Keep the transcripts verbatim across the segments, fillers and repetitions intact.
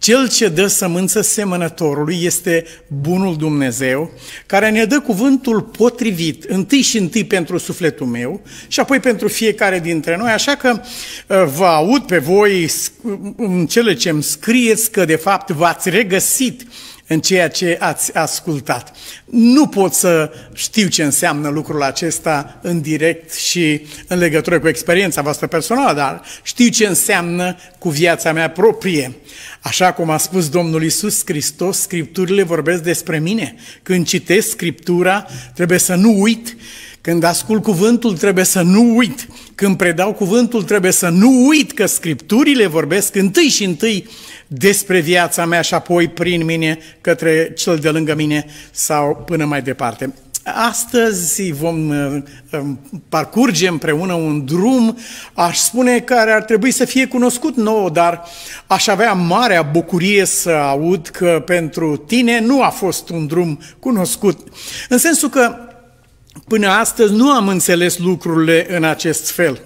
Cel ce dă sămânță semănătorului este bunul Dumnezeu, care ne dă cuvântul potrivit, întâi și întâi pentru sufletul meu și apoi pentru fiecare dintre noi, așa că vă aud pe voi în cele ce îmi scrieți că de fapt v-ați regăsit în ceea ce ați ascultat. Nu pot să știu ce înseamnă lucrul acesta în direct și în legătură cu experiența voastră personală, dar știu ce înseamnă cu viața mea proprie. Așa cum a spus Domnul Iisus Hristos, Scripturile vorbesc despre mine. Când citesc Scriptura, trebuie să nu uit. Când ascult cuvântul, trebuie să nu uit. Când predau cuvântul, trebuie să nu uit că Scripturile vorbesc întâi și întâi despre viața mea și apoi prin mine către cel de lângă mine sau până mai departe. Astăzi vom parcurge împreună un drum, aș spune, care ar trebui să fie cunoscut nouă, dar aș avea marea bucurie să aud că pentru tine nu a fost un drum cunoscut. În sensul că până astăzi nu am înțeles lucrurile în acest fel.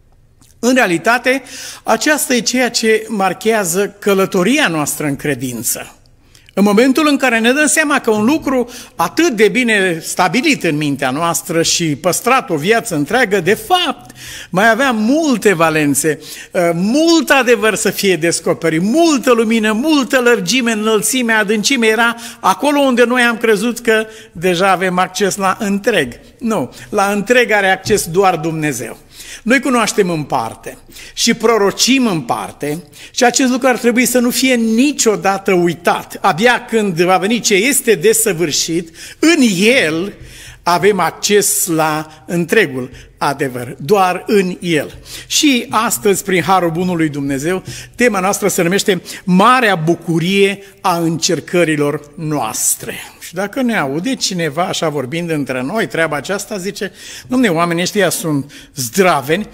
În realitate, aceasta e ceea ce marchează călătoria noastră în credință. În momentul în care ne dăm seama că un lucru atât de bine stabilit în mintea noastră și păstrat o viață întreagă, de fapt, mai avea multe valențe, mult adevăr să fie descoperit, multă lumină, multă lărgime, înălțime, adâncime, era acolo unde noi am crezut că deja avem acces la întreg. Nu, la întreg are acces doar Dumnezeu. Noi cunoaștem în parte și prorocim în parte și acest lucru ar trebui să nu fie niciodată uitat. Abia când va veni ce este desăvârșit, în el avem acces la întregul adevăr, doar în el. Și astăzi, prin harul bunului Dumnezeu, tema noastră se numește Marea bucurie a încercărilor noastre. Și dacă ne aude cineva așa vorbind între noi, treaba aceasta zice, dom'le, oamenii ăștia sunt zdraveni.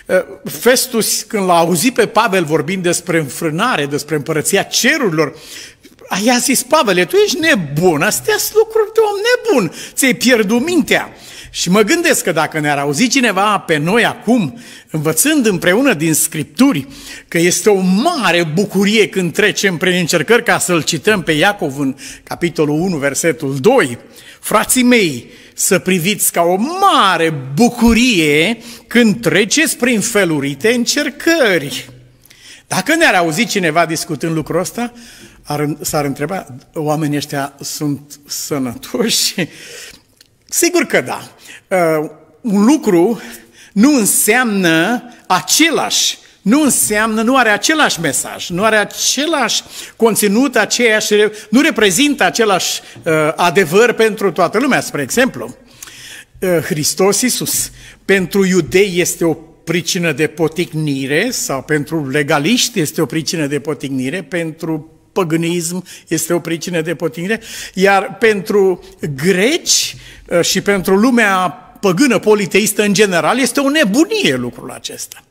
Festus, când l-a auzit pe Pavel vorbind despre înfrânare, despre împărăția cerurilor, i-a zis, Pavele, tu ești nebun, astea-s lucruri de om nebun, ți-ai pierdut mintea. Și mă gândesc că dacă ne-ar auzi cineva pe noi acum, învățând împreună din Scripturi, că este o mare bucurie când trecem prin încercări, ca să-l cităm pe Iacov în capitolul unu, versetul doi, frații mei, să priviți ca o mare bucurie când treceți prin felurite încercări. Dacă ne-ar auzi cineva discutând lucrul ăsta, ar, s-ar întreba, oamenii ăștia sunt sănătoși? Sigur că da. Uh, un lucru nu înseamnă același, nu înseamnă, nu are același mesaj, nu are același conținut, aceeași, nu reprezintă același uh, adevăr pentru toată lumea. Spre exemplu, uh, Hristos Iisus pentru iudei este o pricină de poticnire sau pentru legaliști este o pricină de poticnire, pentru păgânism este o pricină de poticnire, iar pentru greci și pentru lumea păgână politeistă în general este o nebunie lucrul acesta.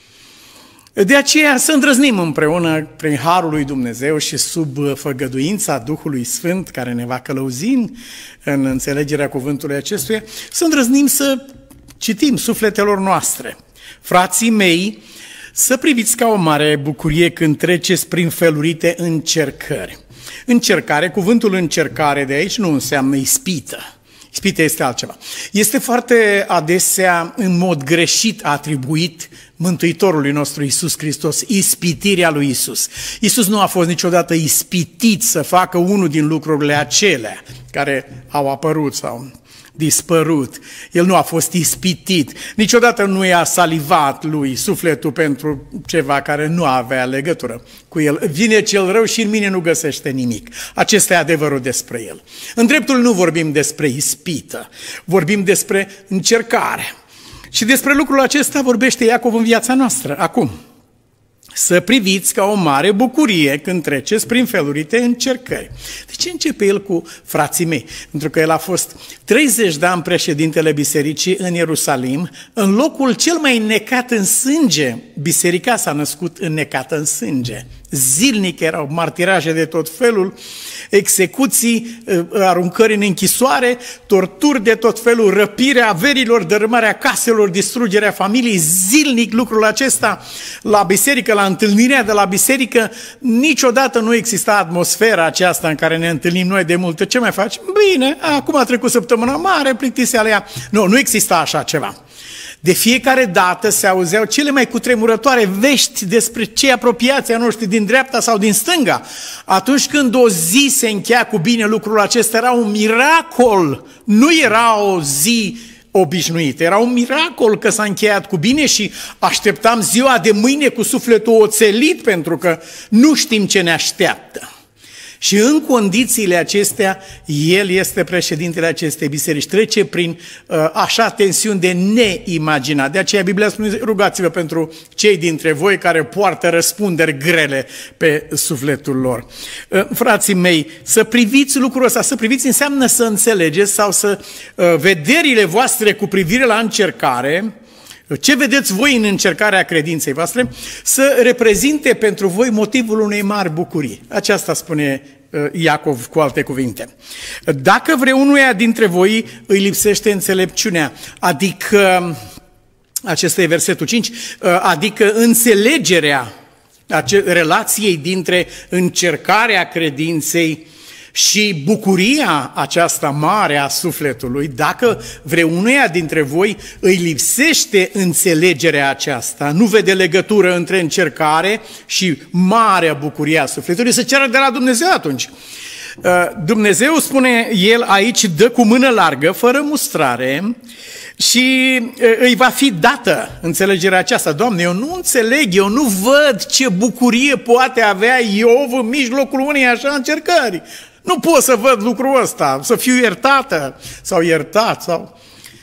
De aceea să îndrăznim împreună prin harul lui Dumnezeu și sub făgăduința Duhului Sfânt care ne va călăuzi în înțelegerea cuvântului acestuia, să îndrăznim să citim sufletelor noastre. Frații mei, să priviți ca o mare bucurie când treceți prin felurite încercări. Încercare, cuvântul încercare de aici nu înseamnă ispită. Ispită este altceva. Este foarte adesea în mod greșit atribuit Mântuitorului nostru Iisus Hristos, ispitirea lui Iisus. Iisus nu a fost niciodată ispitit să facă unul din lucrurile acelea care au apărut sau dispărut. El nu a fost ispitit. Niciodată nu i-a salivat lui sufletul pentru ceva care nu avea legătură cu el. Vine cel rău și în mine nu găsește nimic. Acesta e adevărul despre el. În dreptul nu vorbim despre ispită, vorbim despre încercare. Și despre lucrul acesta vorbește Iacov în viața noastră, acum. Să priviți ca o mare bucurie când treceți prin felurite încercări. De ce începe el cu frații mei? Pentru că el a fost treizeci de ani președintele bisericii în Ierusalim, în locul cel mai înnecat în sânge. Biserica s-a născut înnecată în sânge. Zilnic erau martiraje de tot felul, execuții, aruncări în închisoare, torturi de tot felul, răpirea averilor, dărâmarea caselor, distrugerea familiei, zilnic lucrul acesta. La biserică, la întâlnirea de la biserică, niciodată nu exista atmosfera aceasta în care ne întâlnim noi de multe. Ce mai faci? Bine, acum a trecut săptămâna mare, plictiseală ea. Nu, nu exista așa ceva. De fiecare dată se auzeau cele mai cutremurătoare vești despre cei apropiați ai noștri din dreapta sau din stânga. Atunci când o zi se încheia cu bine, lucrul acesta era un miracol, nu era o zi obișnuită, era un miracol că s-a încheiat cu bine și așteptam ziua de mâine cu sufletul oțelit pentru că nu știm ce ne așteaptă. Și în condițiile acestea, el este președintele acestei biserici. Trece prin uh, așa tensiuni de neimaginat. De aceea Biblia spune, rugați-vă pentru cei dintre voi care poartă răspunderi grele pe sufletul lor. Uh, frații mei, să priviți lucrul ăsta, să priviți înseamnă să înțelegeți sau să uh, vederile voastre cu privire la încercare, ce vedeți voi în încercarea credinței voastre, să reprezinte pentru voi motivul unei mari bucurii. Aceasta spune Iacov cu alte cuvinte. Dacă vreunuia dintre voi îi lipsește înțelepciunea, adică, acesta e versetul cinci, adică înțelegerea relației dintre încercarea credinței și bucuria aceasta mare a sufletului, dacă vreunuia dintre voi îi lipsește înțelegerea aceasta, nu vede legătură între încercare și marea bucurie a sufletului, să ceară de la Dumnezeu atunci. Dumnezeu, spune el aici, dă cu mână largă, fără mustrare, și îi va fi dată înțelegerea aceasta. Doamne, eu nu înțeleg, eu nu văd ce bucurie poate avea Iov în mijlocul unei așa încercări. Nu pot să văd lucrul ăsta, să fiu iertată sau iertat, sau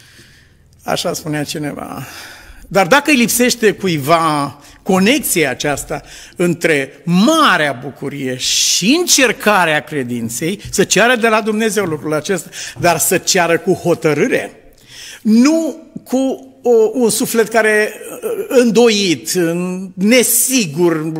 așa spunea cineva. Dar dacă îi lipsește cuiva conexia aceasta între marea bucurie și încercarea credinței, să ceară de la Dumnezeu lucrul acesta, dar să ceară cu hotărâre, nu cu o, un suflet care îndoit, nesigur,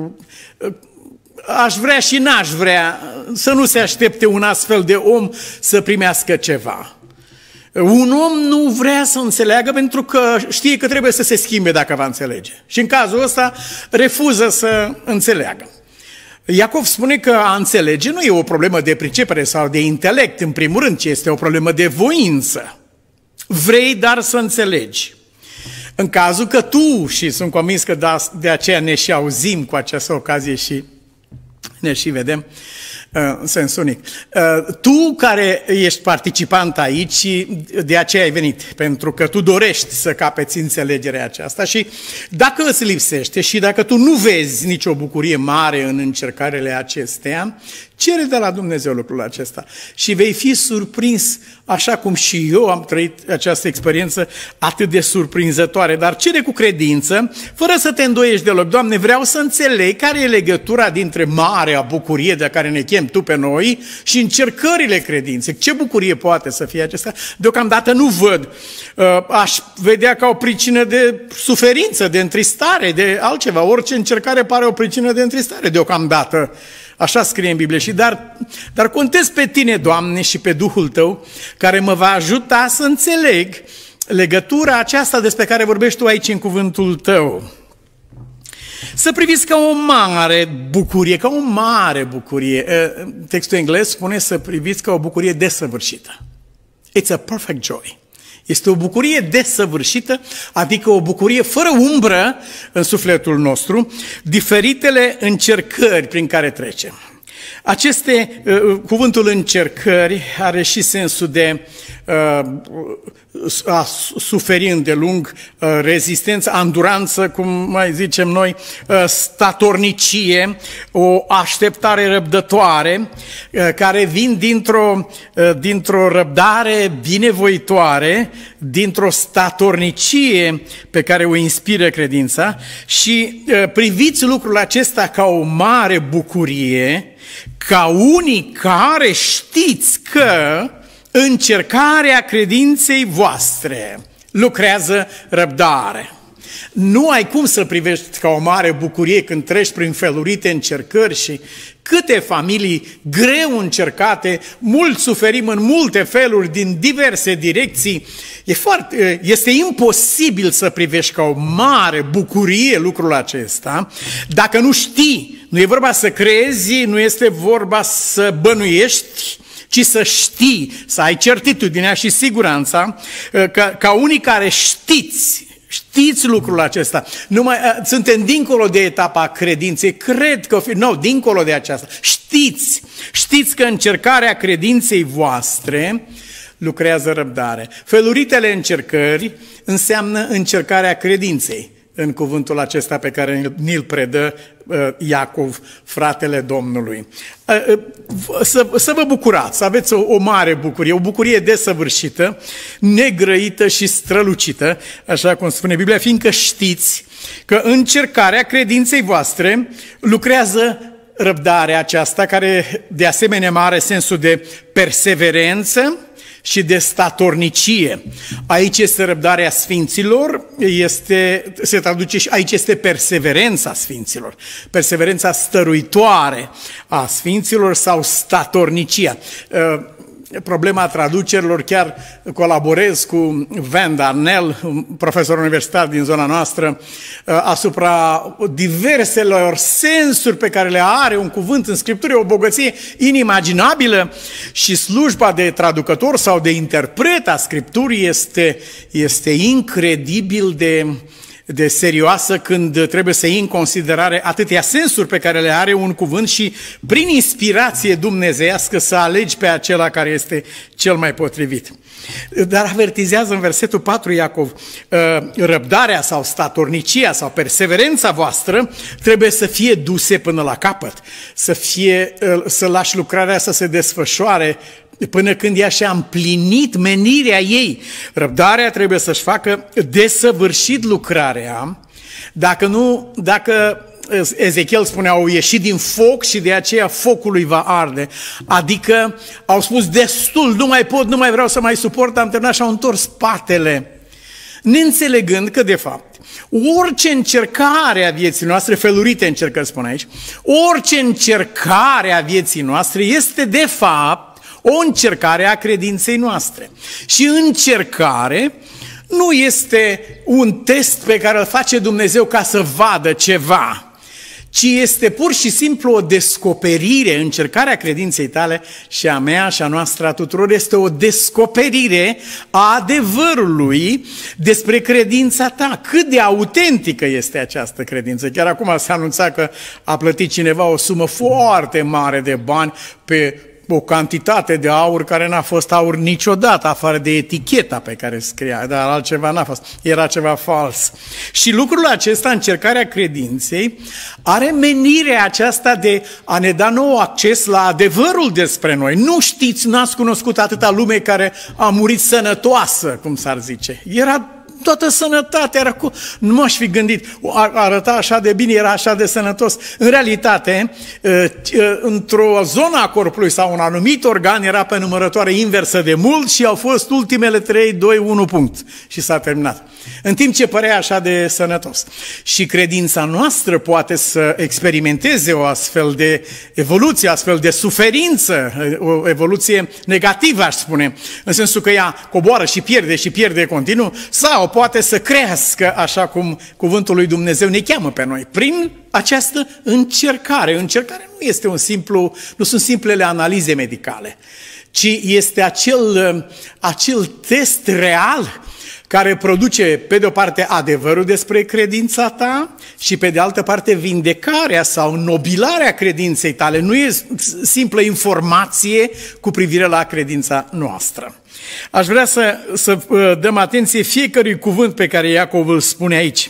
aș vrea și n-aș vrea, să nu se aștepte un astfel de om să primească ceva. Un om nu vrea să înțeleagă pentru că știe că trebuie să se schimbe dacă va înțelege. Și în cazul ăsta refuză să înțeleagă. Iacov spune că a înțelege nu e o problemă de pricepere sau de intelect, în primul rând, ci este o problemă de voință. Vrei, dar să înțelegi. În cazul că tu, și sunt convins că de aceea ne și auzim cu această ocazie și ne și vedem în sens unic. Tu care ești participant aici, de aceea ai venit, pentru că tu dorești să capeți înțelegerea aceasta și dacă îți lipsește și dacă tu nu vezi nicio bucurie mare în încercările acestea, cere de la Dumnezeu lucrul acesta și vei fi surprins, așa cum și eu am trăit această experiență atât de surprinzătoare, dar cere cu credință, fără să te îndoiești deloc. Doamne, vreau să înțeleg care e legătura dintre marea bucurie de care ne chem Tu pe noi și încercările credinței. Ce bucurie poate să fie acesta? Deocamdată nu văd. Aș vedea ca o pricină de suferință, de întristare, de altceva. Orice încercare pare o pricină de întristare deocamdată. Așa scrie în Biblie. Și dar, dar contez pe Tine, Doamne, și pe Duhul Tău, care mă va ajuta să înțeleg legătura aceasta despre care vorbești Tu aici în cuvântul Tău. Să priviți ca o mare bucurie, ca o mare bucurie. Textul englez spune să priviți ca o bucurie desăvârșită. It's a perfect joy. Este o bucurie desăvârșită, adică o bucurie fără umbră în sufletul nostru, diferitele încercări prin care trecem. Aceste, cuvântul încercări are și sensul de a suferi îndelung, rezistență, anduranță, cum mai zicem noi, statornicie, o așteptare răbdătoare, care vin dintr-o, dintr-o răbdare binevoitoare, dintr-o statornicie pe care o inspiră credința și priviți lucrul acesta ca o mare bucurie, ca unii care știți că încercarea credinței voastre lucrează răbdare. Nu ai cum să privești ca o mare bucurie când treci prin felurite încercări și câte familii greu încercate, mulți suferim în multe feluri, din diverse direcții. E foarte, este imposibil să privești ca o mare bucurie lucrul acesta dacă nu știi. Nu e vorba să crezi, nu este vorba să bănuiești, ci să știi, să ai certitudinea și siguranța că, ca unii care știți, știți lucrul acesta. Numai, suntem dincolo de etapa credinței, cred că, nu, no, dincolo de aceasta. Știți, știți că încercarea credinței voastre lucrează răbdare. Feluritele încercări înseamnă încercarea credinței în cuvântul acesta pe care ni-l predă Iacov, fratele Domnului. Să, să vă bucurați, să aveți o, o mare bucurie, o bucurie desăvârșită, negrăită și strălucită, așa cum spune Biblia, fiindcă știți că încercarea credinței voastre lucrează răbdarea aceasta, care de asemenea are sensul de perseverență și de statornicie. Aici este răbdarea sfinților, este, se traduce și aici este perseverența sfinților, perseverența stăruitoare a sfinților sau statornicia. Problema traducerilor, chiar colaborez cu Van Darnell, profesor universitar din zona noastră, asupra diverselor sensuri pe care le are un cuvânt în Scriptură, o bogăție inimaginabilă, și slujba de traducător sau de interpret a Scripturii este, este incredibil de... de serioasă când trebuie să iei în considerare atâtea sensuri pe care le are un cuvânt și prin inspirație dumnezeiască să alegi pe acela care este cel mai potrivit. Dar avertizează în versetul patru Iacov, răbdarea sau statornicia sau perseverența voastră trebuie să fie duse până la capăt, să, fie, să lași lucrarea să se desfășoare până când ea și-a împlinit menirea ei. Răbdarea trebuie să-și facă desăvârșit lucrarea. Dacă nu, dacă Ezechiel spunea, au ieșit din foc și de aceea focul îi va arde. Adică au spus destul, nu mai pot, nu mai vreau să mai suport, am terminat și au întors spatele. Neînțelegând că, de fapt, orice încercare a vieții noastre, felurite încercări spun aici, orice încercare a vieții noastre este, de fapt, o încercare a credinței noastre. Și încercare nu este un test pe care îl face Dumnezeu ca să vadă ceva, ci este pur și simplu o descoperire. Încercarea credinței tale și a mea și a noastră a tuturor este o descoperire a adevărului despre credința ta. Cât de autentică este această credință. Chiar acum se anunța că a plătit cineva o sumă foarte mare de bani pe o cantitate de aur care n-a fost aur niciodată, afară de eticheta pe care scria, dar altceva n-a fost, era ceva fals. Și lucrul acesta, încercarea credinței, are menirea aceasta de a ne da nou acces la adevărul despre noi. Nu știți, n-ați cunoscut atâta lume care a murit sănătoasă, cum s-ar zice. Era toată sănătatea, era cu... nu m-aș fi gândit, arăta așa de bine, era așa de sănătos. În realitate, într-o zonă a corpului sau un anumit organ era pe numărătoare inversă de mult și au fost ultimele trei, doi, unu punct și s-a terminat. În timp ce părea așa de sănătos. Și credința noastră poate să experimenteze o astfel de evoluție, astfel de suferință, o evoluție negativă, aș spune, în sensul că ea coboară și pierde și pierde continuu, sau poate să crească, așa cum cuvântul lui Dumnezeu ne cheamă pe noi, prin această încercare. Încercarea nu este un simplu, nu sunt simplele analize medicale, ci este acel, acel test real care produce, pe de o parte, adevărul despre credința ta și, pe de altă parte, vindecarea sau nobilarea credinței tale. Nu e simplă informație cu privire la credința noastră. Aș vrea să, să dăm atenție fiecărui cuvânt pe care Iacov îl spune aici.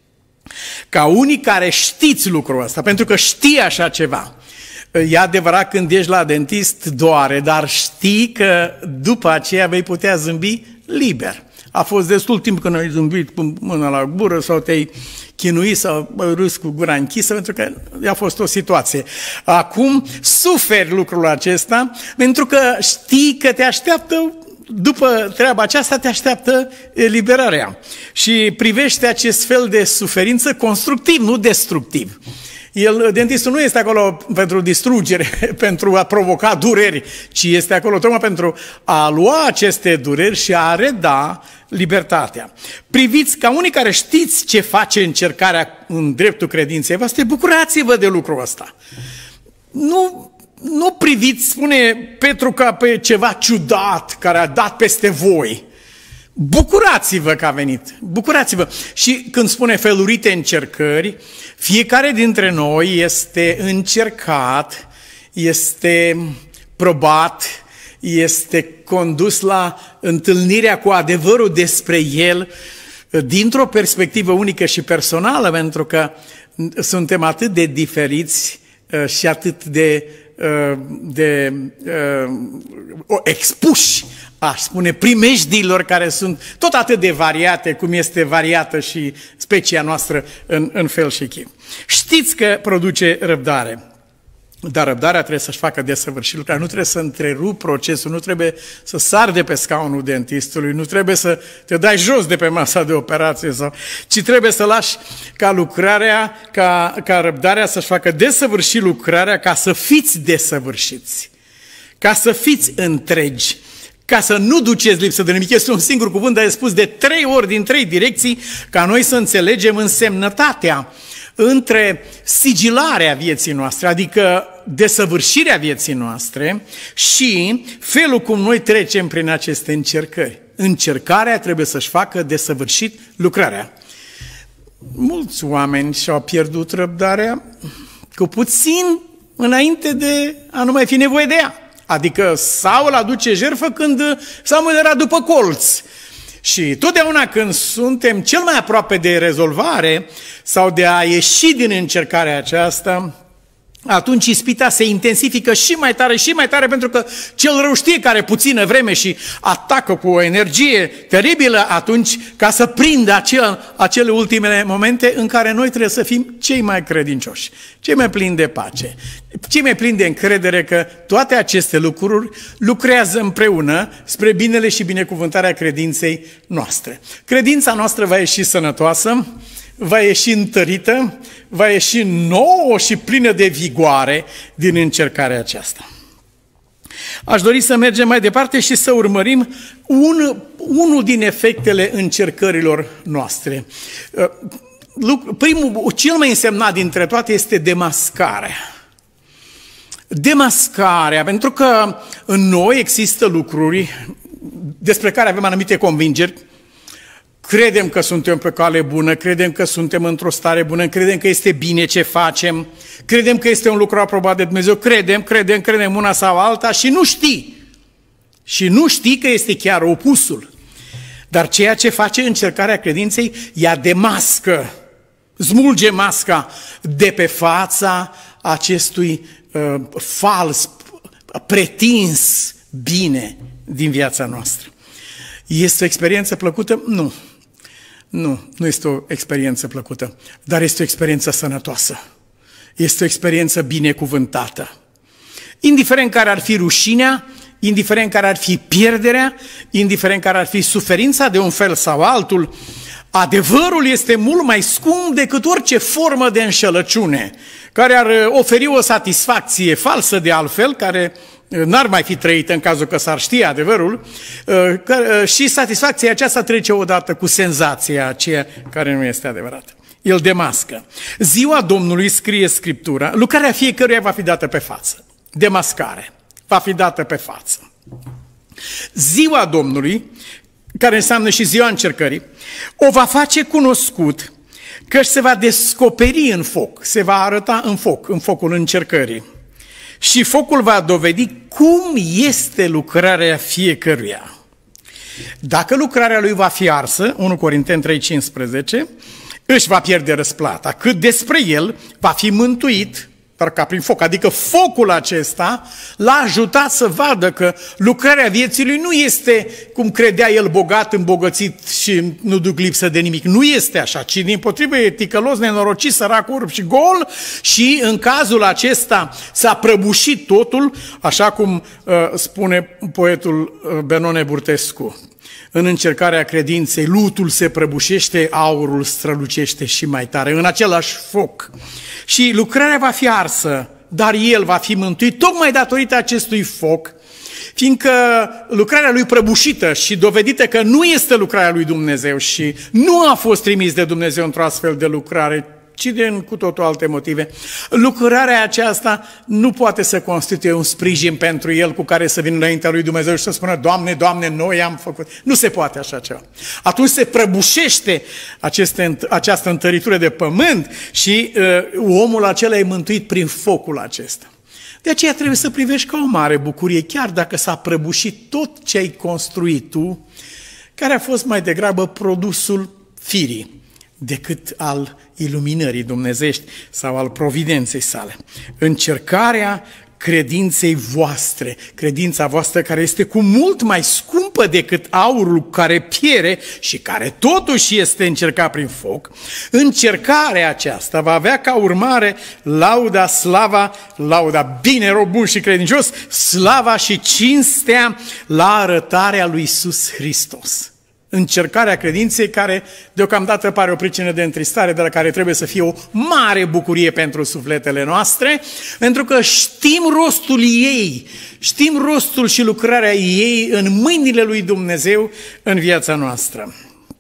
Ca unii care știți lucrul ăsta, pentru că știi așa ceva. E adevărat, când ești la dentist doare, dar știi că după aceea vei putea zâmbi liber. A fost destul timp când ai zâmbit cu mâna la gură sau te-ai chinuit sau râs cu gura închisă, pentru că a fost o situație. Acum suferi lucrul acesta pentru că știi că te așteaptă după treaba aceasta te așteaptă eliberarea și privește acest fel de suferință constructiv, nu destructiv. El, dentistul nu este acolo pentru distrugere, pentru a provoca dureri, ci este acolo tocmai pentru a lua aceste dureri și a reda libertatea. Priviți ca unii care știți ce face încercarea în dreptul credinței voastre, bucurați-vă de lucrul ăsta. Nu, nu priviți, spune Petru, ca pe ceva ciudat care a dat peste voi. Bucurați-vă că a venit, bucurați-vă. Și când spune felurite încercări, fiecare dintre noi este încercat, este probat, este condus la întâlnirea cu adevărul despre el dintr-o perspectivă unică și personală, pentru că suntem atât de diferiți și atât de, de, de expuși, aș spune, primejdilor care sunt tot atât de variate cum este variată și specia noastră în, în fel și chip. Știți că produce răbdare, dar răbdarea trebuie să-și facă desăvârșit lucrarea, nu trebuie să întrerupi procesul, nu trebuie să sari de pe scaunul dentistului, nu trebuie să te dai jos de pe masa de operație, sau, ci trebuie să lași ca lucrarea, ca, ca răbdarea să-și facă desăvârșit lucrarea, ca să fiți desăvârșiți, ca să fiți întregi, ca să nu duceți lipsă de nimic. Este un singur cuvânt, dar e spus de trei ori din trei direcții, ca noi să înțelegem însemnătatea între sigilarea vieții noastre, adică desăvârșirea vieții noastre, și felul cum noi trecem prin aceste încercări. Încercarea trebuie să-și facă desăvârșit lucrarea. Mulți oameni și-au pierdut răbdarea cu puțin înainte de a nu mai fi nevoie de ea. Adică Saul aduce jertfă când Samuel era după colț. Și totdeauna când suntem cel mai aproape de rezolvare sau de a ieși din încercarea aceasta, atunci ispita se intensifică și mai tare și mai tare, pentru că cel rău știe că are puțină vreme și atacă cu o energie teribilă atunci ca să prindă acele, acele ultimele momente în care noi trebuie să fim cei mai credincioși, cei mai plini de pace, cei mai plini de încredere că toate aceste lucruri lucrează împreună spre binele și binecuvântarea credinței noastre. Credința noastră va ieși sănătoasă, va ieși întărită, va ieși nouă și plină de vigoare din încercarea aceasta. Aș dori să mergem mai departe și să urmărim un, unul din efectele încercărilor noastre. Primul, cel mai însemnat dintre toate este demascarea. Demascarea, pentru că în noi există lucruri despre care avem anumite convingeri. Credem că suntem pe cale bună, credem că suntem într-o stare bună, credem că este bine ce facem, credem că este un lucru aprobat de Dumnezeu, credem, credem, credem una sau alta și nu știi. Și nu știi că este chiar opusul. Dar ceea ce face încercarea credinței, ea demască, smulge masca de pe fața acestui uh, fals, pretins bine din viața noastră. Este o experiență plăcută? Nu. Nu, nu este o experiență plăcută, dar este o experiență sănătoasă. Este o experiență binecuvântată. Indiferent care ar fi rușinea, indiferent care ar fi pierderea, indiferent care ar fi suferința de un fel sau altul, adevărul este mult mai scump decât orice formă de înșelăciune, care ar oferi o satisfacție falsă de altfel, care n-ar mai fi trăită în cazul că s-ar ști adevărul, și satisfacția aceasta trece odată cu senzația aceea care nu este adevărată. El demască. Ziua Domnului, scrie Scriptura, lucrarea fiecăruia va fi dată pe față. Demascare va fi dată pe față. Ziua Domnului, care înseamnă și ziua încercării, o va face cunoscut că se va descoperi în foc, se va arăta în foc, în focul încercării. Și focul va dovedi cum este lucrarea fiecăruia. Dacă lucrarea lui va fi arsă, unu Corinteni trei cincisprezece, își va pierde răsplata. Cât despre el, va fi mântuit, ca prin foc, adică focul acesta l-a ajutat să vadă că lucrarea vieții lui nu este cum credea el, bogat, îmbogățit și nu duc lipsă de nimic. Nu este așa, ci dimpotrivă e ticălos, nenorocit, sărac, orb și gol și în cazul acesta s-a prăbușit totul, așa cum uh, spune poetul uh, Benone Burtescu. În încercarea credinței, lutul se prăbușește, aurul strălucește și mai tare, în același foc. Și lucrarea va fi arsă, dar el va fi mântuit tocmai datorită acestui foc, fiindcă lucrarea lui prăbușită și dovedită că nu este lucrarea lui Dumnezeu și nu a fost trimis de Dumnezeu într-o astfel de lucrare, ci din cu totul alte motive. Lucrarea aceasta nu poate să constituie un sprijin pentru el cu care să vină înaintea lui Dumnezeu și să spună, Doamne, Doamne, noi am făcut. Nu se poate așa ceva. Atunci se prăbușește aceste, această întăritură de pământ și uh, omul acela e mântuit prin focul acesta. De aceea trebuie să privești ca o mare bucurie, chiar dacă s-a prăbușit tot ce ai construit tu, care a fost mai degrabă produsul firii decât al iluminării dumnezești sau al providenței sale. Încercarea credinței voastre, credința voastră care este cu mult mai scumpă decât aurul care piere și care totuși este încercat prin foc, încercarea aceasta va avea ca urmare lauda, slava, lauda, bine, rob bun și credincios, slava și cinstea la arătarea lui Iisus Hristos. Încercarea credinței care deocamdată pare o pricină de întristare, dar care trebuie să fie o mare bucurie pentru sufletele noastre, pentru că știm rostul ei, știm rostul și lucrarea ei în mâinile lui Dumnezeu în viața noastră.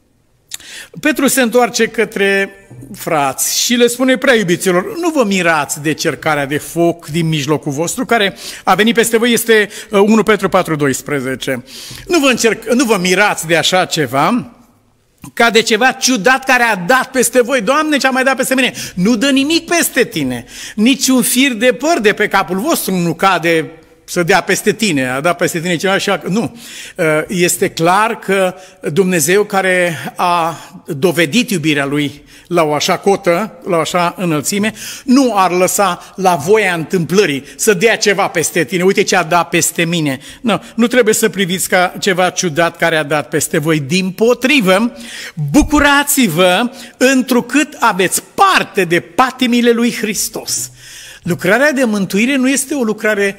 Petru se întoarce către frați și le spune, prea iubiților, nu vă mirați de cercarea de foc din mijlocul vostru, care a venit peste voi, este unu Petru patru doisprezece. Nu vă, încerc, nu vă mirați de așa ceva, ca de ceva ciudat care a dat peste voi. Doamne, ce a mai dat peste mine? Nu dă nimic peste tine, nici un fir de păr de pe capul vostru nu cade să dea peste tine, a dat peste tine ceva și a... Nu. Este clar că Dumnezeu care a dovedit iubirea Lui la o așa cotă, la o așa înălțime, nu ar lăsa la voia întâmplării să dea ceva peste tine. Uite ce a dat peste mine. Nu, nu trebuie să priviți ca ceva ciudat care a dat peste voi. Dimpotrivă, bucurați-vă întrucât aveți parte de patimile lui Hristos. Lucrarea de mântuire nu este o lucrare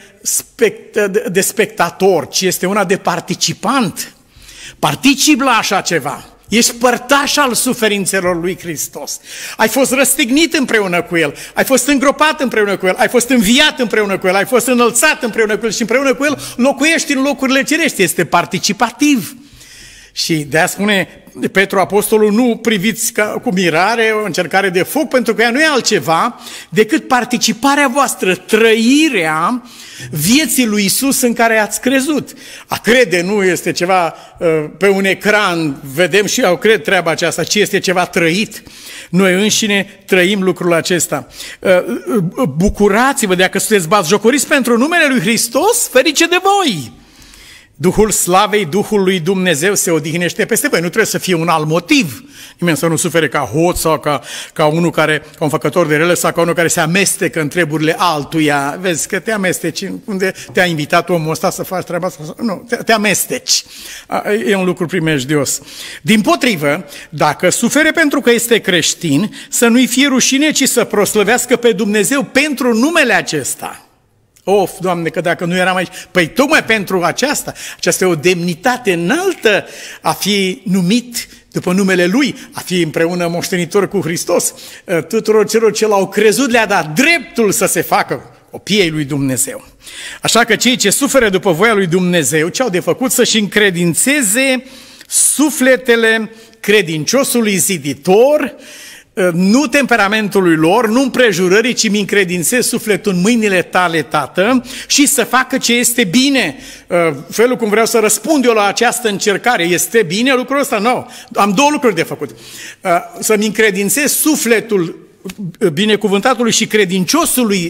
de spectator, ci este una de participant. Particip la așa ceva. Ești părtaș al suferințelor lui Hristos. Ai fost răstignit împreună cu El, ai fost îngropat împreună cu El, ai fost înviat împreună cu El, ai fost înălțat împreună cu El și împreună cu El locuiești în locurile cerești. Este participativ. Și de-aia spune Petru Apostolul, nu priviți ca, cu mirare o încercare de foc, pentru că ea nu e altceva decât participarea voastră, trăirea vieții lui Iisus în care ați crezut. A crede nu este ceva uh, pe un ecran, vedem și eu cred treaba aceasta, ci este ceva trăit. Noi înșine trăim lucrul acesta. Uh, uh, bucurați-vă, dacă sunteți batjocoriți pentru numele lui Hristos, ferice de voi! Duhul slavei, Duhul lui Dumnezeu se odihnește peste voi. Nu trebuie să fie un alt motiv. Nimeni să nu sufere ca hoț sau ca, ca unul care, ca un făcător de rele sau ca unul care se amestecă în treburile altuia. Vezi că te amesteci. Unde te-a invitat omul ăsta să faci treaba asta? Nu, te, te amesteci. E un lucru primejdios. Dimpotrivă, dacă sufere pentru că este creștin, să nu-i fie rușine, ci să proslăvească pe Dumnezeu pentru numele acesta. Of, Doamne, că dacă nu eram aici, păi tocmai pentru aceasta, aceasta e o demnitate înaltă a fi numit după numele Lui, a fi împreună moștenitor cu Hristos. Tuturor celor ce l-au crezut le-a dat dreptul să se facă copiii lui Dumnezeu. Așa că cei ce suferă după voia lui Dumnezeu, ce au de făcut? Să-și încredințeze sufletele credinciosului ziditor, nu temperamentului lor, nu împrejurării, ci mi încredințez sufletul în mâinile tale, Tată, și să facă ce este bine. Felul cum vreau să răspund eu la această încercare, este bine lucrul ăsta? Nu. Am două lucruri de făcut. Să-mi încredințez sufletul binecuvântatului și credinciosului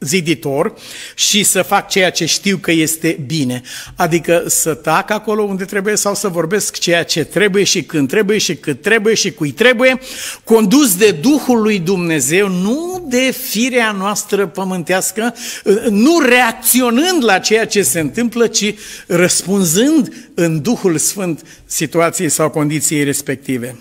ziditor și să fac ceea ce știu că este bine. Adică să tac acolo unde trebuie sau să vorbesc ceea ce trebuie și când trebuie și cât trebuie și cui trebuie, condus de Duhul lui Dumnezeu, nu de firea noastră pământească, nu reacționând la ceea ce se întâmplă, ci răspunzând în Duhul Sfânt situației sau condiției respective.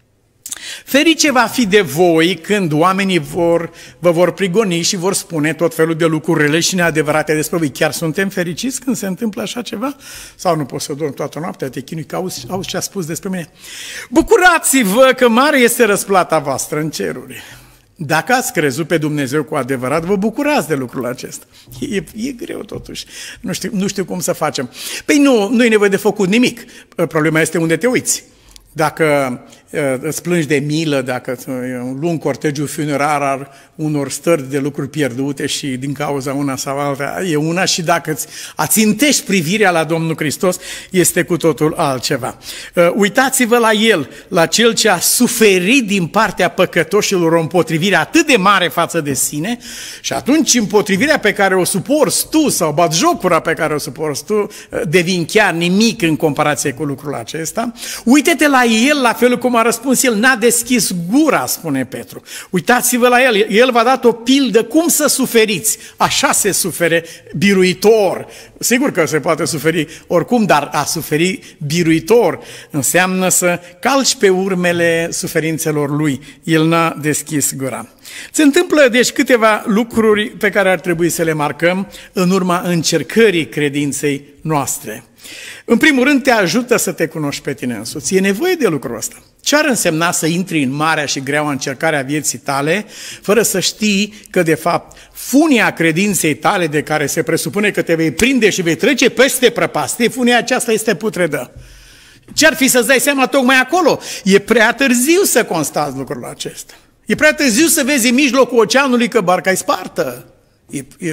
Ferice va fi de voi când oamenii vor, vă vor prigoni și vor spune tot felul de lucruri rele și neadevărate despre voi. Chiar suntem fericiți când se întâmplă așa ceva? Sau nu poți să dormi toată noaptea, te chinui că auzi, auzi ce a spus despre mine? Bucurați-vă că mare este răsplata voastră în ceruri. Dacă ați crezut pe Dumnezeu cu adevărat, vă bucurați de lucrul acesta. E, e greu totuși. Nu știu, nu știu cum să facem. Păi nu, nu e nevoie de făcut nimic. Problema este unde te uiți. Dacă îți plângi de milă, dacă e un lung cortegiu funerar al unor stări de lucruri pierdute și din cauza una sau alta, e una, și dacă îți ațintești privirea la Domnul Hristos, este cu totul altceva. Uitați-vă la El, la Cel ce a suferit din partea păcătoșilor o împotrivire atât de mare față de sine, și atunci împotrivirea pe care o suporți tu sau batjocura pe care o suporți tu devin chiar nimic în comparație cu lucrul acesta. Uite-te la El, la felul cum a răspuns El, n-a deschis gura, spune Petru. Uitați-vă la El, El v-a dat o pildă cum să suferiți, așa se sufere biruitor. Sigur că se poate suferi oricum, dar a suferi biruitor înseamnă să calci pe urmele suferințelor Lui. El n-a deschis gura. Se întâmplă deci câteva lucruri pe care ar trebui să le marcăm în urma încercării credinței noastre. În primul rând, te ajută să te cunoști pe tine însuți. E nevoie de lucrul ăsta. Ce ar însemna să intri în marea și greaua încercare a vieții tale, fără să știi că, de fapt, funia credinței tale, de care se presupune că te vei prinde și vei trece peste prăpastie, funia aceasta este putredă. Ce-ar fi să-ți dai seama tocmai acolo? E prea târziu să constați lucrul acesta. E prea târziu să vezi în mijlocul oceanului că barca e spartă. E, e...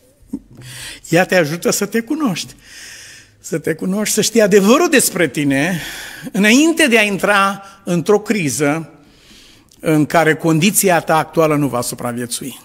Ea te ajută să te cunoști. Să te cunoști, să știi adevărul despre tine, înainte de a intra într-o criză în care condiția ta actuală nu va supraviețui.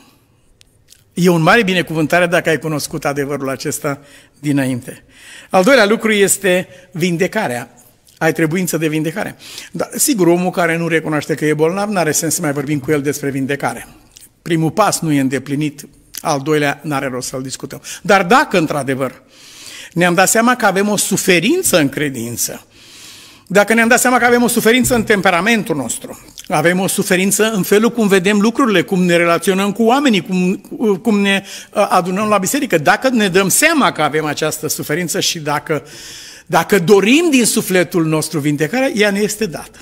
E un mare binecuvântare dacă ai cunoscut adevărul acesta dinainte. Al doilea lucru este vindecarea. Ai trebuință de vindecare. Dar, sigur, omul care nu recunoaște că e bolnav, n-are sens să mai vorbim cu el despre vindecare. Primul pas nu e îndeplinit, al doilea n-are rost să-l discutăm. Dar dacă, într-adevăr, ne-am dat seama că avem o suferință în credință, dacă ne-am dat seama că avem o suferință în temperamentul nostru, avem o suferință în felul cum vedem lucrurile, cum ne relaționăm cu oamenii, cum, cum ne adunăm la biserică, dacă ne dăm seama că avem această suferință și dacă, dacă dorim din sufletul nostru vindecarea, ea ne este dată.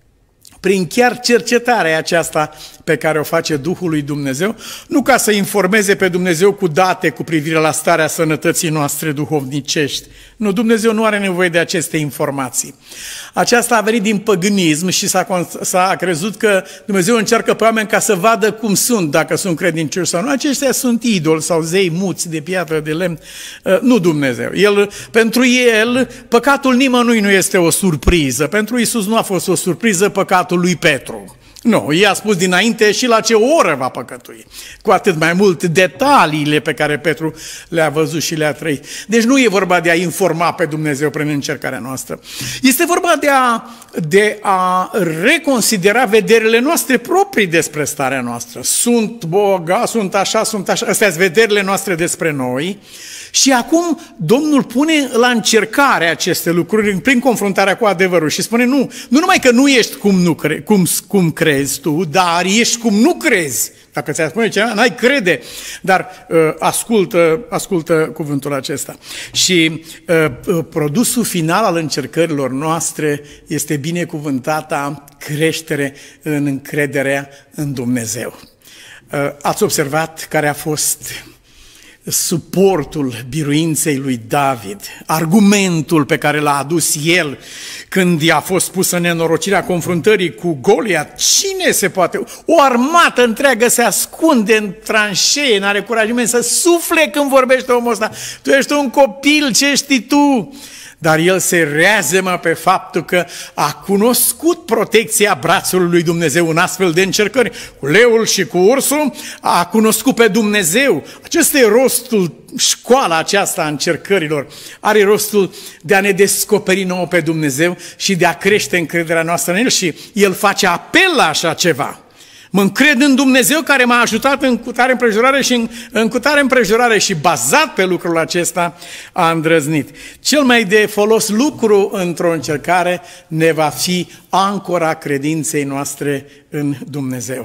Prin chiar cercetarea aceasta pe care o face Duhul lui Dumnezeu, nu ca să informeze pe Dumnezeu cu date cu privire la starea sănătății noastre duhovnicești. Nu, Dumnezeu nu are nevoie de aceste informații. Aceasta a venit din păgânism și s-a, s-a crezut că Dumnezeu încearcă pe oameni ca să vadă cum sunt, dacă sunt credincioși sau nu. Aceștia sunt idoli sau zei muți de piatră, de lemn. Nu Dumnezeu. El, pentru El, păcatul nimănui nu este o surpriză. Pentru Iisus nu a fost o surpriză păcatul lui Petru. Nu, i-a spus dinainte și la ce oră va păcătui. Cu atât mai mult detaliile pe care Petru le-a văzut și le-a trăit. Deci nu e vorba de a informa pe Dumnezeu prin încercarea noastră. Este vorba de a, de a reconsidera vederile noastre proprii despre starea noastră. Sunt bogat, sunt așa, sunt așa. Astea sunt vederile noastre despre noi. Și acum Domnul pune la încercare aceste lucruri prin confruntarea cu adevărul și spune nu, nu numai că nu ești cum, nu cre, cum, cum crezi tu, dar ești cum nu crezi. Dacă ți-a spune ceva, n-ai crede, dar uh, ascultă, ascultă cuvântul acesta. Și uh, produsul final al încercărilor noastre este binecuvântata creștere în încrederea în Dumnezeu. Uh, ați observat care a fost suportul biruinței lui David, argumentul pe care l-a adus el când i-a fost pusă nenorocirea confruntării cu Goliat. Cine se poate? O armată întreagă se ascunde în tranșee, n-are curajiment să sufle când vorbește omul ăsta. Tu ești un copil, ce știi tu? dar el se reazemă pe faptul că a cunoscut protecția brațului lui Dumnezeu în astfel de încercări. Cu leul și cu ursul a cunoscut pe Dumnezeu. Acesta e rostul, școala aceasta a încercărilor. Are rostul de a ne descoperi nouă pe Dumnezeu și de a crește încrederea noastră în El și El face apel la așa ceva. Mă încred în Dumnezeu care m-a ajutat în cutare împrejurare și în, în cutare împrejurare și bazat pe lucrul acesta a îndrăznit. Cel mai de folos lucru într-o încercare ne va fi ancora credinței noastre în Dumnezeu.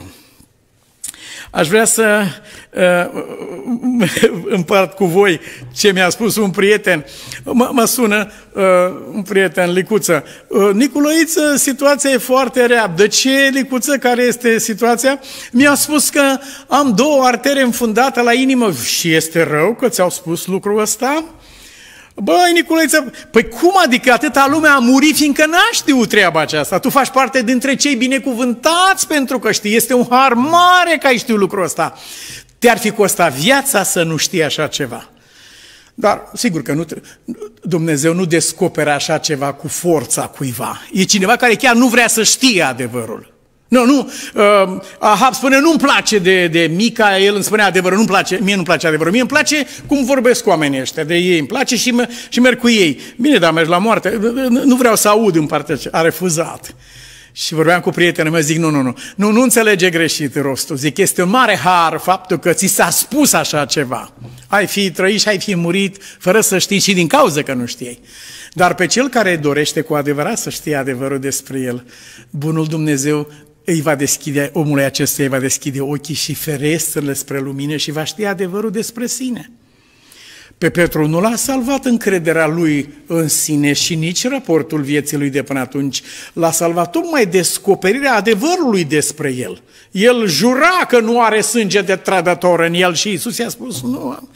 Aș vrea să uh, împart cu voi ce mi-a spus un prieten. M- mă sună uh, un prieten, Licuță. Uh, Niculoiță, situația e foarte rea. De ce, Licuță, care este situația? Mi-a spus că am două artere înfundate la inimă. Și este rău că ți-au spus lucrul ăsta? Băi, Niculoiță, păi cum adică atâta lume a murit fiindcă n-a știut treaba aceasta? Tu faci parte dintre cei binecuvântați pentru că știi. Este un har mare că ai știut lucrul ăsta. Te-ar fi costat viața să nu știi așa ceva. Dar sigur că nu, Dumnezeu nu descoperă așa ceva cu forța cuiva. E cineva care chiar nu vrea să știe adevărul. Nu, nu, uh, Ahab spune, nu-mi place de, de Mica, el îmi spune adevărul, nu-mi place, mie nu-mi place adevărul, mie îmi place cum vorbesc cu oamenii ăștia, de ei îmi place și, mă, și merg cu ei. Bine, dar mergi la moarte, nu vreau să aud în partea aceea, a refuzat. Și vorbeam cu prietenul meu, zic, nu, nu, nu, nu, nu înțelege greșit rostul, zic, este un mare har faptul că ți s-a spus așa ceva. Ai fi trăit și ai fi murit fără să știi și din cauza că nu știai. Dar pe cel care dorește cu adevărat să știe adevărul despre el, bunul Dumnezeu îi va deschide, omului acesta îi va deschide ochii și ferestrele spre lumină și va ști adevărul despre sine. Pe Petru nu l-a salvat încrederea lui în sine și nici raportul vieții lui de până atunci. L-a salvat tocmai descoperirea adevărului despre el. El jura că nu are sânge de trădător în el și Iisus i-a spus, nu,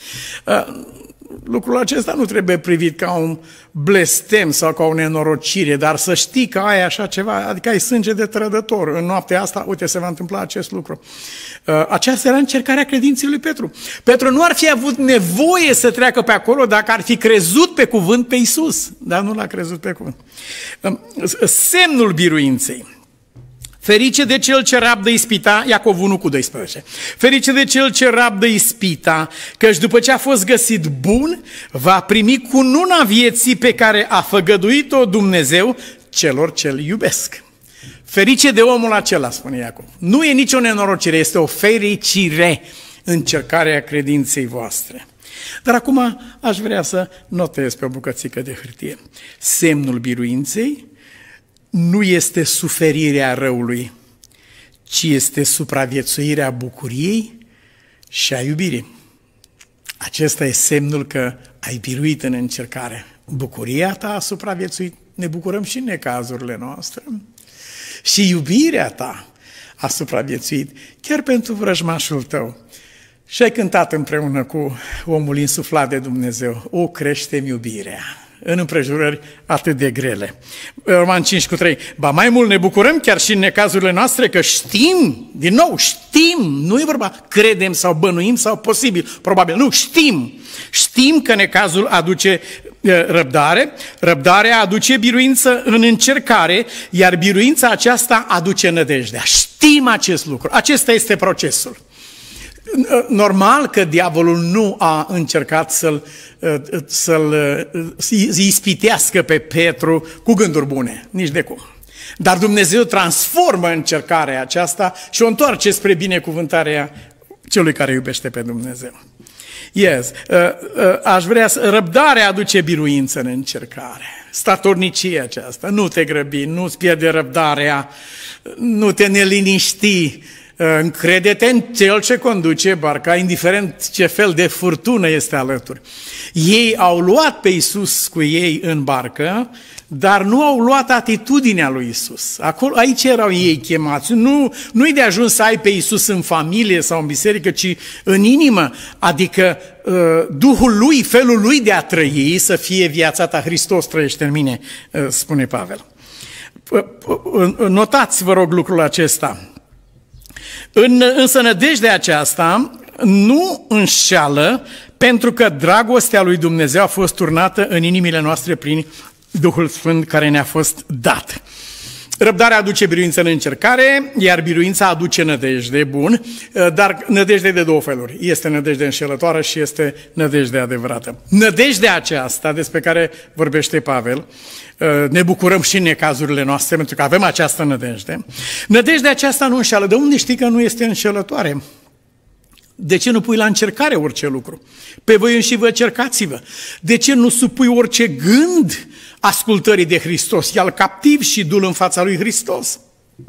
lucrul acesta nu trebuie privit ca un blestem sau ca o nenorocire, dar să știi că ai așa ceva, adică ai sânge de trădător. În noaptea asta, uite, se va întâmpla acest lucru. Aceasta era încercarea credinței lui Petru. Petru nu ar fi avut nevoie să treacă pe acolo dacă ar fi crezut pe cuvânt pe Iisus, dar nu l-a crezut pe cuvânt. Semnul biruinței. Ferice de cel ce rabdă ispita, Iacov unu cu doisprezece. Ferice de cel ce rabdă ispita, căci după ce a fost găsit bun, va primi cununa vieții pe care a făgăduit-o Dumnezeu celor ce îl iubesc. Ferice de omul acela, spune Iacov. Nu e nicio nenorocire, este o fericire încercarea credinței voastre. Dar acum aș vrea să notez pe o bucățică de hârtie. Semnul biruinței nu este suferirea răului, ci este supraviețuirea bucuriei și a iubirii. Acesta e semnul că ai biruit în încercare. Bucuria ta a supraviețuit, ne bucurăm și în necazurile noastre. Și iubirea ta a supraviețuit chiar pentru vrăjmașul tău. Și ai cântat împreună cu omul insuflat de Dumnezeu, o crește-mi iubirea în împrejurări atât de grele. Roman cinci cu trei. Ba mai mult ne bucurăm chiar și în necazurile noastre că știm, din nou știm, nu e vorba credem sau bănuim sau posibil, probabil, nu, știm. Știm că necazul aduce răbdare, răbdarea aduce biruință în încercare, iar biruința aceasta aduce nădejdea. Știm acest lucru, acesta este procesul. Normal că diavolul nu a încercat să-l, să-l ispitească pe Petru cu gânduri bune, nici de cum. Dar Dumnezeu transformă încercarea aceasta și o întoarce spre binecuvântarea celui care iubește pe Dumnezeu. Yes. Aș vrea să... Răbdarea aduce biruință în încercare. Statornicia aceasta. Nu te grăbi, nu-ți pierde răbdarea, nu te neliniști. Încrede-te în cel ce conduce barca, indiferent ce fel de furtună este alături. Ei au luat pe Iisus cu ei în barcă, dar nu au luat atitudinea lui Iisus. Acolo, aici erau ei chemați. Nu, nu-i de ajuns să ai pe Iisus în familie sau în biserică, ci în inimă, adică Duhul lui, felul lui de a trăi, să fie viața ta. Hristos trăiește în mine, spune Pavel. Notați, vă rog, lucrul acesta. În, însă nădejdea aceasta nu înșeală, pentru că dragostea lui Dumnezeu a fost turnată în inimile noastre prin Duhul Sfânt care ne-a fost dat. Răbdarea aduce biruință în încercare, iar biruința aduce nădejde, bun, dar nădejde de două feluri. Este nădejde înșelătoare și este nădejde adevărată. Nădejdea aceasta despre care vorbește Pavel, ne bucurăm și în necazurile noastre pentru că avem această nădejde. Nădejdea aceasta nu înșeală. De unde știi că nu este înșelătoare? De ce nu pui la încercare orice lucru? Pe voi înși vă cercați-vă. De ce nu supui orice gând ascultării de Hristos? Ia-l captiv și du-l în fața lui Hristos.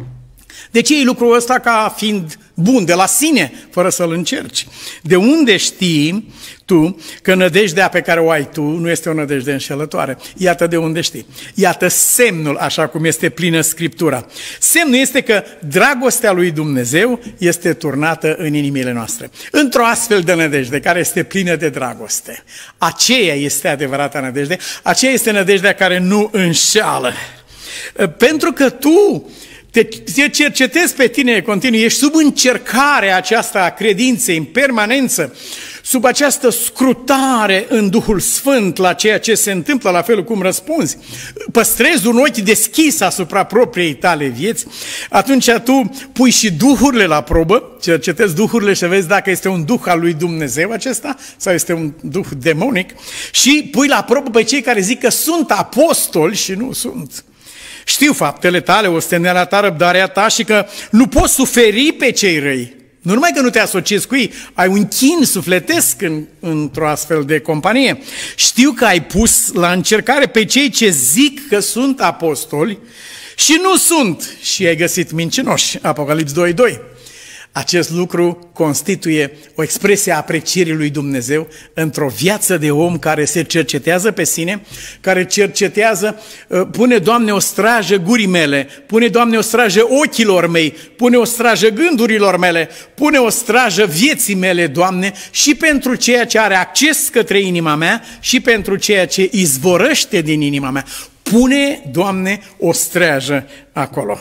De ce e lucrul ăsta ca fiind bun de la sine, fără să-l încerci? De unde știi tu că nădejdea pe care o ai tu nu este o nădejde înșelătoare? Iată de unde știi. Iată semnul, așa cum este plină Scriptura. Semnul este că dragostea lui Dumnezeu este turnată în inimile noastre. Într-o astfel de nădejde care este plină de dragoste. Aceea este adevărata nădejde, aceea este nădejdea care nu înșeală. Pentru că tu te cercetezi pe tine continuu, ești sub încercarea aceasta a credinței în permanență, sub această scrutare în Duhul Sfânt la ceea ce se întâmplă, la felul cum răspunzi, păstrezi un ochi deschis asupra propriei tale vieți, atunci tu pui și duhurile la probă, cercetezi duhurile și vezi dacă este un duh al lui Dumnezeu acesta sau este un duh demonic și pui la probă pe cei care zic că sunt apostoli și nu sunt. Știu faptele tale, osteneala ta, răbdarea ta și că nu poți suferi pe cei răi. Nu numai că nu te asociezi cu ei, ai un chin sufletesc în, într-o astfel de companie. Știu că ai pus la încercare pe cei ce zic că sunt apostoli și nu sunt și ai găsit mincinoși. Apocalips doi doi. Acest lucru constituie o expresie a aprecierii lui Dumnezeu într-o viață de om care se cercetează pe sine, care cercetează, pune, Doamne, o strajă gurii mele, pune, Doamne, o strajă ochilor mei, pune o strajă gândurilor mele, pune o strajă vieții mele, Doamne, și pentru ceea ce are acces către inima mea și pentru ceea ce izvorăște din inima mea. Pune, Doamne, o strajă acolo.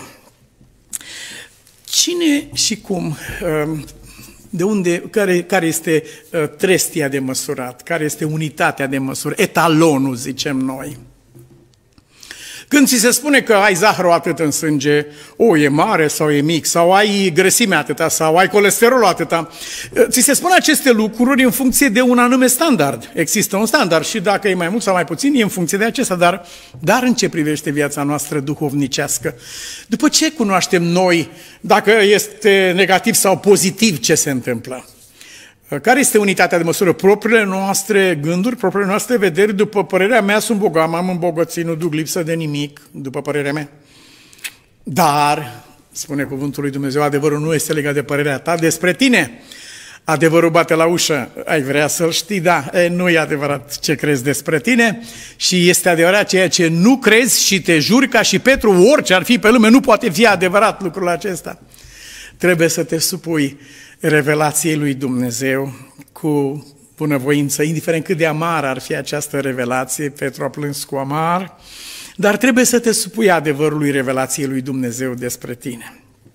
Cine și cum, de unde, care, care este trestia de măsurat, care este unitatea de măsură, etalonul, zicem noi? Când ți se spune că ai zahărul atât în sânge, o, e mare sau e mic, sau ai grăsimea atâta, sau ai colesterolul atâta, ți se spun aceste lucruri în funcție de un anume standard. Există un standard și dacă e mai mult sau mai puțin, e în funcție de acesta, dar, dar în ce privește viața noastră duhovnicească? După ce cunoaștem noi dacă este negativ sau pozitiv ce se întâmplă? Care este unitatea de măsură? Propriile noastre gânduri, propriile noastre vederi, după părerea mea, sunt bogat, m-am îmbogățit, nu duc lipsă de nimic, după părerea mea. Dar, spune cuvântul lui Dumnezeu, adevărul nu este legat de părerea ta despre tine. Adevărul bate la ușă, ai vrea să-l știi, da, e, nu e adevărat ce crezi despre tine și este adevărat ceea ce nu crezi și te juri ca și Petru, orice ar fi pe lume, nu poate fi adevărat lucrul acesta. Trebuie să te supui revelației lui Dumnezeu cu bunăvoință, indiferent cât de amară ar fi această revelație, Petru a plâns cu amar, dar trebuie să te supui adevărului revelației lui Dumnezeu despre tine.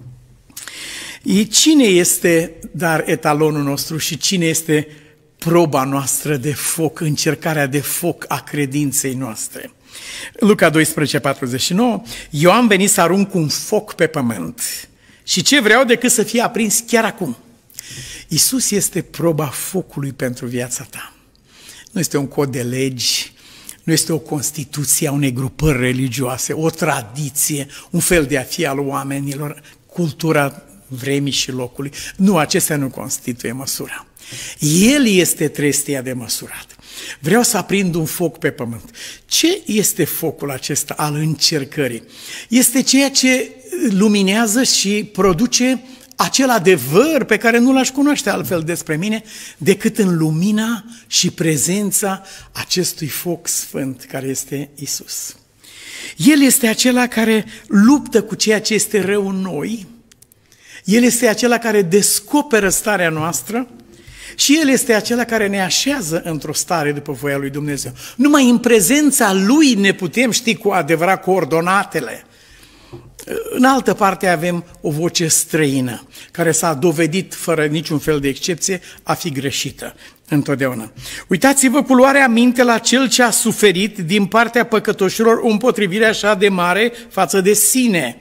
Cine este, dar, etalonul nostru și cine este proba noastră de foc, încercarea de foc a credinței noastre? Luca doisprezece patruzeci și nouă, eu am venit să arunc un foc pe pământ și ce vreau decât să fie aprins chiar acum. Iisus este proba focului pentru viața ta. Nu este un cod de legi, nu este o constituție a unei grupări religioase, o tradiție, un fel de a fi al oamenilor, cultura vremii și locului. Nu, acestea nu constituie măsura. El este trestia de măsurat. Vreau să aprind un foc pe pământ. Ce este focul acesta al încercării? Este ceea ce luminează și produce acel adevăr pe care nu l-aș cunoaște altfel despre mine decât în lumina și prezența acestui foc sfânt care este Isus. El este acela care luptă cu ceea ce este rău în noi, El este acela care descoperă starea noastră și El este acela care ne așează într-o stare după voia lui Dumnezeu. Numai în prezența Lui ne putem ști cu adevărat coordonatele. În altă parte avem o voce străină, care s-a dovedit, fără niciun fel de excepție, a fi greșită întotdeauna. Uitați-vă cu luarea minte la cel ce a suferit din partea păcătoșilor o împotrivire așa de mare față de sine.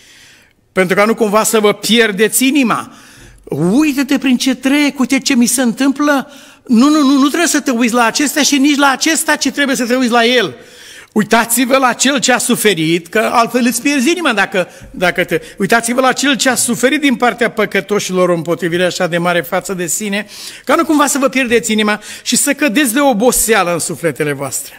Pentru ca nu cumva să vă pierdeți inima. Uită-te prin ce trec, uite ce mi se întâmplă. Nu, nu, nu, nu trebuie să te uiți la acestea și nici la acesta, ci trebuie să te uiți la el. Uitați-vă la cel ce a suferit, că altfel îți pierzi inima dacă, dacă te... Uitați-vă la cel ce a suferit din partea păcătoșilor o împotrivire așa de mare față de sine, ca nu cumva să vă pierdeți inima și să cădeți de oboseală în sufletele voastre.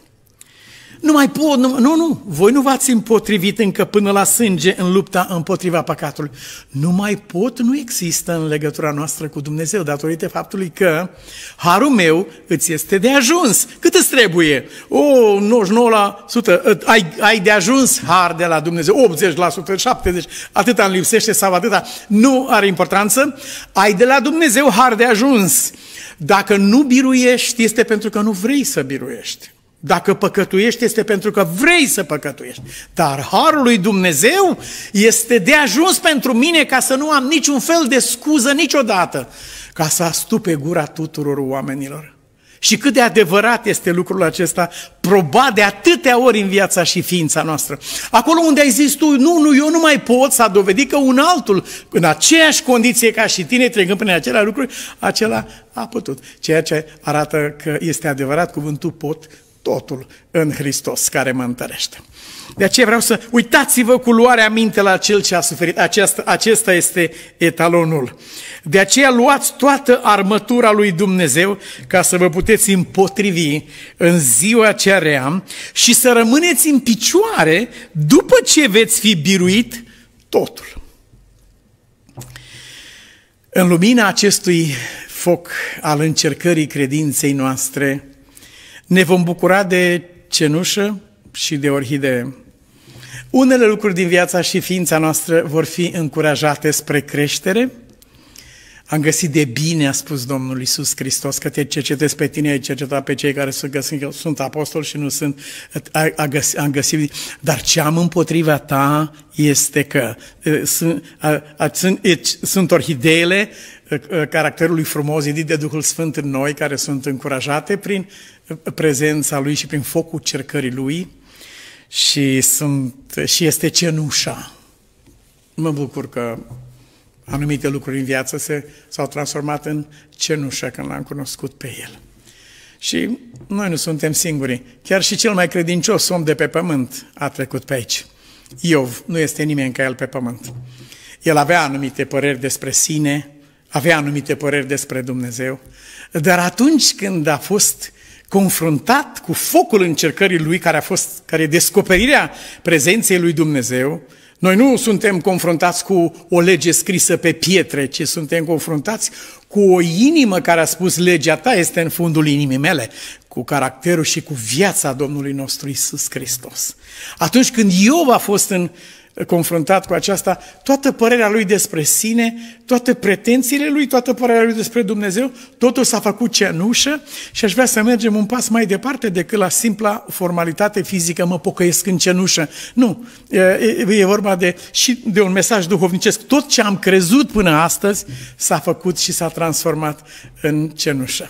Nu mai pot, nu, nu, nu, voi nu v-ați împotrivit încă până la sânge în lupta împotriva păcatului. Nu mai pot, nu există în legătura noastră cu Dumnezeu, datorită faptului că harul meu îți este de ajuns. Cât îți trebuie? O, nouăzeci și nouă la sută, ai, ai de ajuns har de la Dumnezeu, optzeci la sută, șaptezeci la sută, atâta îmi lipsește sau atâta, nu are importanță. Ai de la Dumnezeu har de ajuns. Dacă nu biruiești, este pentru că nu vrei să biruiești. Dacă păcătuiești, este pentru că vrei să păcătuiești. Dar harul lui Dumnezeu este de ajuns pentru mine ca să nu am niciun fel de scuză niciodată, ca să astupe gura tuturor oamenilor. Și cât de adevărat este lucrul acesta, probat de atâtea ori în viața și ființa noastră. Acolo unde ai zis tu, nu, nu, eu nu mai pot, s-a dovedit că un altul, în aceeași condiție ca și tine, trecând prin aceleași lucruri, acela a putut. Ceea ce arată că este adevărat cuvântul pot, totul în Hristos care mă întărește. De aceea vreau să uitați-vă cu luarea minte la cel ce a suferit. Acesta, acesta este etalonul. De aceea luați toată armătura lui Dumnezeu ca să vă puteți împotrivi în ziua cea rea și să rămâneți în picioare după ce veți fi biruit totul. În lumina acestui foc al încercării credinței noastre, ne vom bucura de cenușă și de orhidee. Unele lucruri din viața și ființa noastră vor fi încurajate spre creștere. Am găsit de bine, a spus Domnul Iisus Hristos, că te cercetezi pe tine, ai cercetat pe cei care sunt, găsit, sunt apostoli și nu sunt, am găsit. Dar ce am împotriva ta este că sunt, a, a, sunt, sunt orhideele caracterului frumos zidit de Duhul Sfânt în noi, care sunt încurajate prin prezența Lui și prin focul cercării Lui și, sunt, și este cenușa. Mă bucur că anumite lucruri în viață se, s-au transformat în cenușă când l-am cunoscut pe El. Și noi nu suntem singuri. Chiar și cel mai credincios om de pe pământ a trecut pe aici. Iov, nu este nimeni ca el pe pământ. El avea anumite păreri despre sine, avea anumite păreri despre Dumnezeu, dar atunci când a fost confruntat cu focul încercării lui, care a fost, care e descoperirea prezenței lui Dumnezeu, noi nu suntem confruntați cu o lege scrisă pe pietre, ci suntem confruntați cu o inimă care a spus legea ta este în fundul inimii mele, cu caracterul și cu viața Domnului nostru Iisus Hristos. Atunci când Iov a fost în confruntat cu aceasta, toată părerea lui despre sine, toate pretențiile lui, toată părerea lui despre Dumnezeu, totul s-a făcut cenușă și aș vrea să mergem un pas mai departe decât la simpla formalitate fizică, mă pocăiesc în cenușă. Nu, e, e vorba de, și de un mesaj duhovnicesc. Tot ce am crezut până astăzi s-a făcut și s-a transformat în cenușă.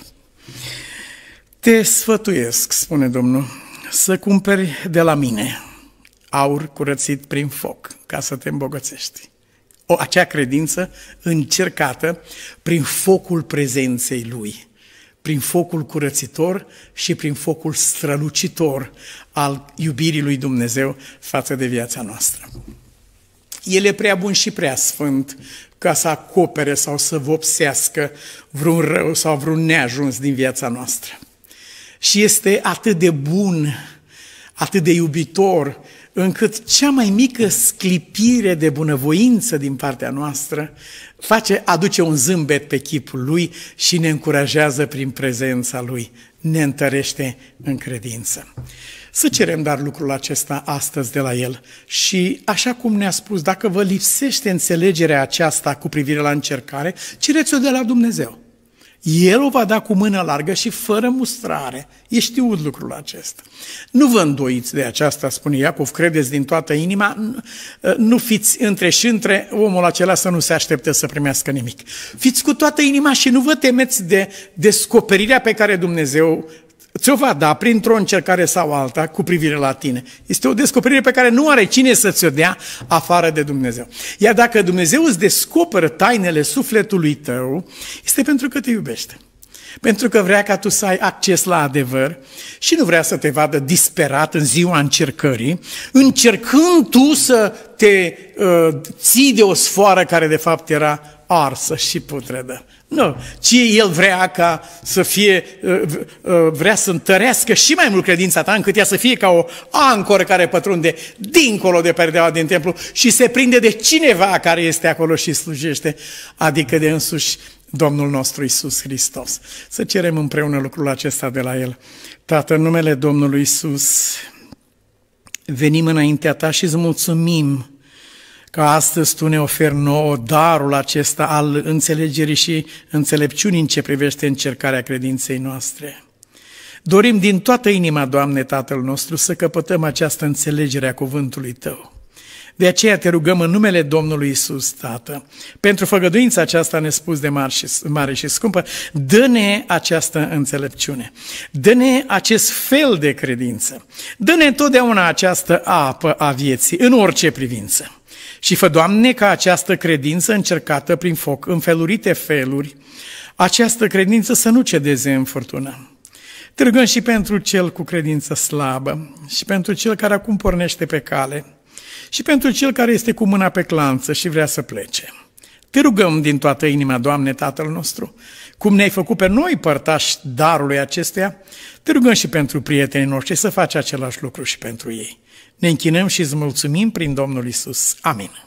Te sfătuiesc, spune Domnul, să cumperi de la mine aur curățit prin foc, ca să te îmbogățești. O, acea credință încercată prin focul prezenței Lui, prin focul curățitor și prin focul strălucitor al iubirii lui Dumnezeu față de viața noastră. El e prea bun și prea sfânt ca să acopere sau să vopsească vreun rău sau vreun neajuns din viața noastră. Și este atât de bun, atât de iubitor, încât cea mai mică sclipire de bunăvoință din partea noastră face, aduce un zâmbet pe chipul Lui și ne încurajează prin prezența Lui, ne întărește în credință. Să cerem dar lucrul acesta astăzi de la El și, așa cum ne-a spus, dacă vă lipsește înțelegerea aceasta cu privire la încercare, cereți-o de la Dumnezeu. El o va da cu mână largă și fără mustrare. E știut lucrul acesta. Nu vă îndoiți de aceasta, spune Iacov, credeți din toată inima, nu fiți între și între omul acela să nu se aștepte să primească nimic. Fiți cu toată inima și nu vă temeți de descoperirea pe care Dumnezeu ți-o va da printr-o încercare sau alta cu privire la tine. Este o descoperire pe care nu are cine să ți-o dea afară de Dumnezeu. Iar dacă Dumnezeu îți descoperă tainele sufletului tău, este pentru că te iubește. Pentru că vrea ca tu să ai acces la adevăr și nu vrea să te vadă disperat în ziua încercării, încercând tu să te uh, ții de o sfoară care de fapt era arsă și putredă. Nu, ci El vrea ca să fie, vrea să întărească și mai mult credința ta, încât ea să fie ca o ancoră care pătrunde dincolo de perdeaua din templu și se prinde de cineva care este acolo și slujește, adică de însuși Domnul nostru Iisus Hristos. Să cerem împreună lucrul acesta de la El. Tată, în numele Domnului Iisus, venim înaintea Ta și îți mulțumim că astăzi Tu ne oferi nouă darul acesta al înțelegerii și înțelepciunii în ce privește încercarea credinței noastre. Dorim din toată inima, Doamne, Tatăl nostru, să căpătăm această înțelegere a cuvântului Tău. De aceea te rugăm în numele Domnului Iisus, Tată, pentru făgăduința aceasta nespus de mare și, mare și scumpă, dă-ne această înțelepciune, dă-ne acest fel de credință, dă-ne întotdeauna această apă a vieții, în orice privință. Și fă, Doamne, ca această credință încercată prin foc, în felurite feluri, această credință să nu cedeze în furtună. Te rugăm și pentru cel cu credință slabă, și pentru cel care acum pornește pe cale, și pentru cel care este cu mâna pe clanță și vrea să plece. Te rugăm din toată inima, Doamne, Tatăl nostru, cum ne-ai făcut pe noi părtași darului acestuia, te rugăm și pentru prietenii noștri să faci același lucru și pentru ei. Ne închinăm și îți mulțumim prin Domnul Iisus. Amin.